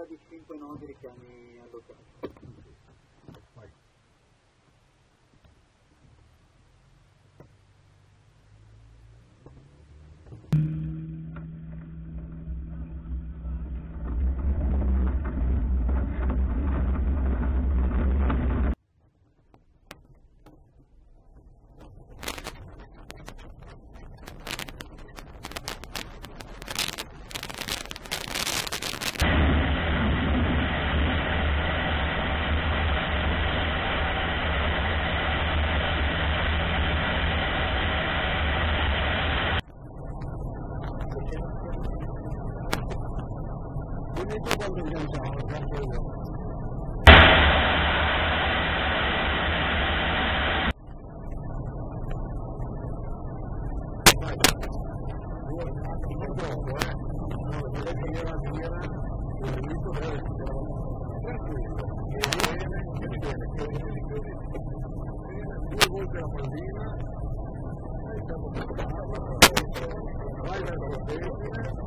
gradi 5-9 richiami all'occaso. Vai. Dimmi tu quando agganciamo, tanto io. Vai. Due, non troppo, no, vedete che io la tira, il dito deve essere tranquillo, viene, due volte la pallina, hai stato vai verso la destra,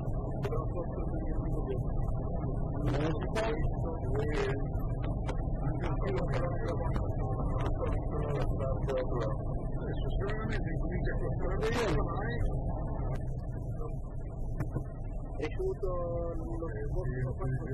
adesso sicuramente incomincia a costare bene, ormai È cresciuto lo scorso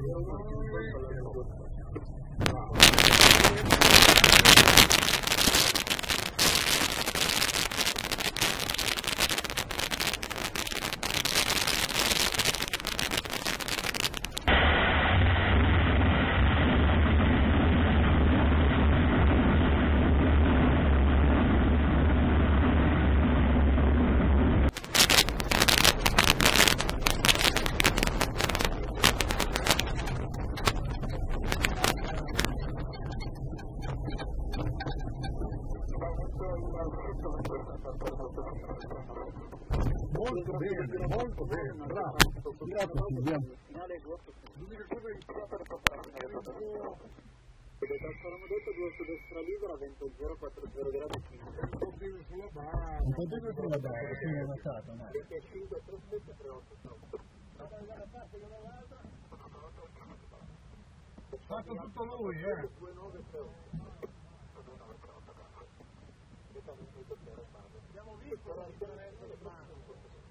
molto bene, bravo. Grazie Silvia. L'unica cosa che avevamo detto due su destra libera, vento 040 gradi 5. Un po' più sulla barra. Un po' più sulla barra, sì, è lasciato, no? 25, 37, 38. Fatto tutto lui, 2938. Abbiamo visto la differenza del banco.